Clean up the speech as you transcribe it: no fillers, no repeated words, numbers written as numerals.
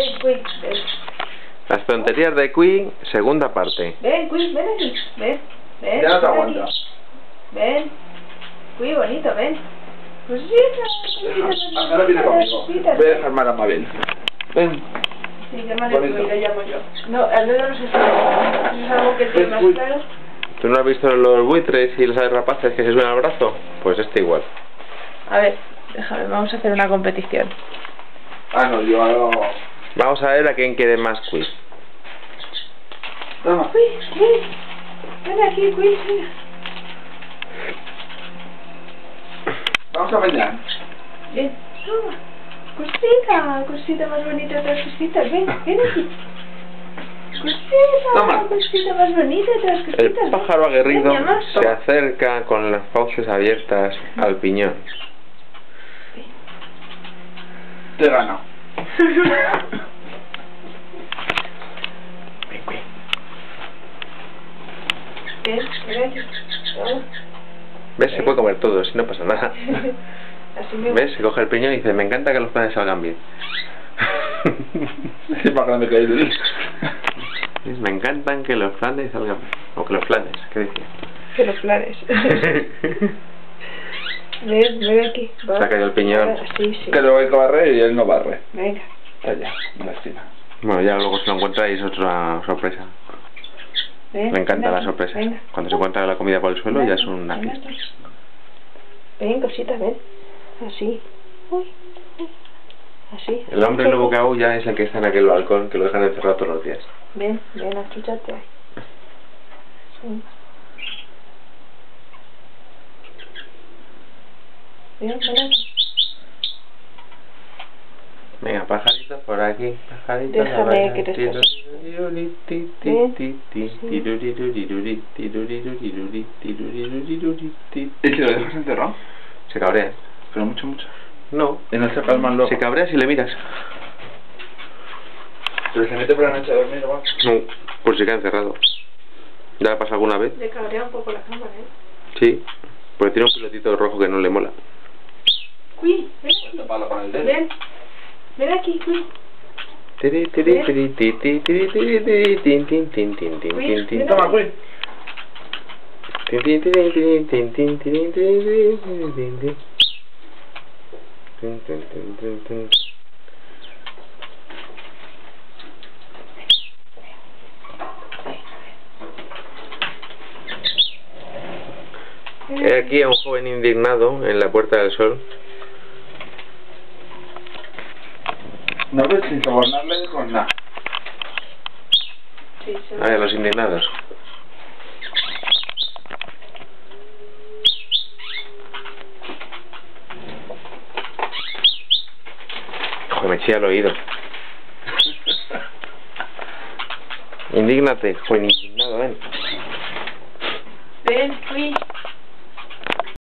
Ven. Las tonterías de Qui, segunda parte. Ven aquí. Ven. Ya no te aguanta. Ven. Qui, bonito, ven. Ahora viene conmigo. Voy a dejar más a Mabel. Ven. Sí, llámale tú y le llamo yo. No, al dedo no se sabe. Eso es algo que tiene más claro. ¿Tú no has visto los buitres y las aves rapaces que se suben al brazo? Pues este igual. A ver, déjame, vamos a hacer una competición. Ah, no, yo hago... Vamos a ver a quién quiere más Qui. Toma. Ven aquí, Qui. Vamos a bañar. Ven, toma. Cosita más bonita de las cositas. Ven aquí. Toma. Cosita más bonita de las El cositas. pájaro aguerrido Ven, mi amor. se acerca con las fauces abiertas al piñón. Te gano. Ven aquí. Toma. ¿Ves? Se puede comer todo, si no pasa nada. Así me ¿Ves? Se coge el piñón y dice, me encanta que los planes salgan bien. Es más grande que él. ¿Ves? Me encantan que los planes salgan bien. O que los planes, ¿qué decía? Que los planes. Ven aquí. Va. Se ha caído el piñón. Sí. Que luego hay que barrer y él no barre. Venga. Allá, en la esquina. Bueno, ya luego se lo encuentra y es otra sorpresa. Ven, Me encantan ven las aquí. sorpresas. Venga. Cuando se encuentra la comida por el suelo ya es una Venga, fiesta. ven, cosita, ven. Así. Uy. Así. El hombre lobo que aúlla es el que está en aquel balcón que lo dejan encerrado todos los días. Ven, achúchate ahí. Ven aquí. Venga, pajaritos por aquí, pajaritos. Déjame que te estás. ¿Y si lo dejas enterrado? Se cabrea. Pero mucho. No. Y no se calman luego. Se cabrea si le miras. Pero se mete por la noche a dormir o algo. No, por si queda encerrado. ¿Ya le pasa alguna vez? Le cabrea un poco la cámara, ¿eh? Sí, porque tiene un pilotito rojo que no le mola. Qui, ven aquí. Taparlo con el dedo. Ven aquí, Qui. Toma, güey. He aquí a un joven indignado en la Puerta del Sol. No ves sin sobornarle con nada. Sí, A ver, los indignados. Joder, me chilla el oído. Indígnate, joven indignado, ven. Ven, Qui.